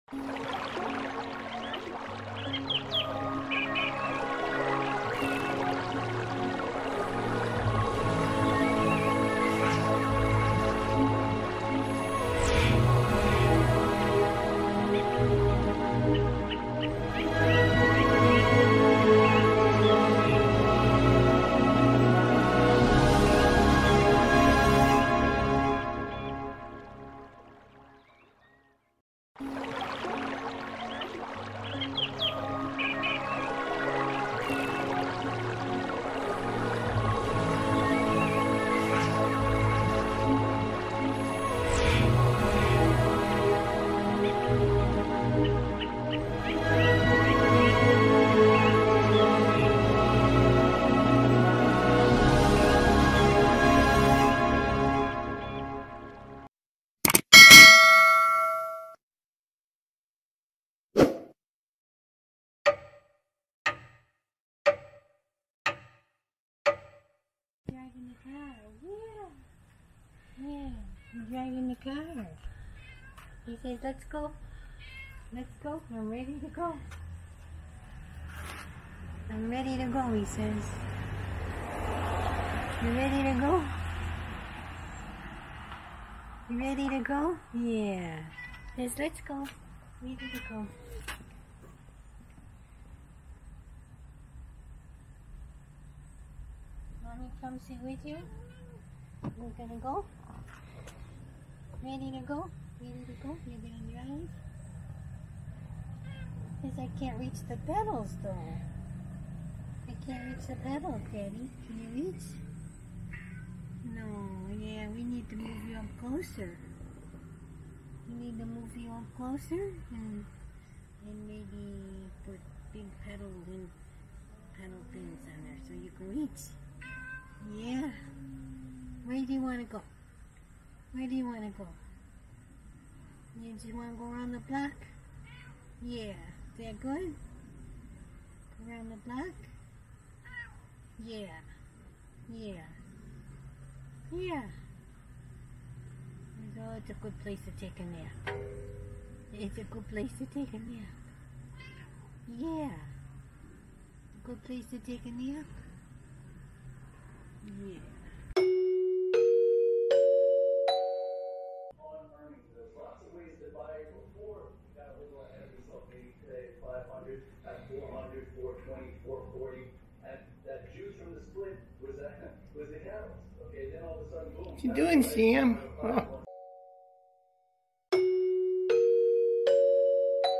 Driving the car, yeah, I'm driving the car. He says, let's go, I'm ready to go. I'm ready to go, he says. You ready to go? You ready to go? Yeah. He says, let's go, ready to go. Mommy come sit with you. We're gonna go. Ready to go? Ready to go? You're gonna drive? Because I can't reach the pedals though. I can't reach the pedals, Daddy. Can you reach? No, yeah, we need to move you up closer. We need to move you up closer and maybe put big pedals and pedal pins on there so you can reach. Yeah. Where do you want to go? Where do you want to go? You just want to go around the block? Yeah. Is that good? Go around the block? Yeah. Yeah. Yeah. Oh, it's a good place to take a nap. It's a good place to take a nap. Yeah. A good place to take a nap? Yeah. On earnings, there's lots of ways to buy it before. You got a little ahead of yourself. Maybe today at 500, at 400, 420, 440, and that juice from the split was the catalyst. Okay, then all of a sudden, boom. What you doing, Sam?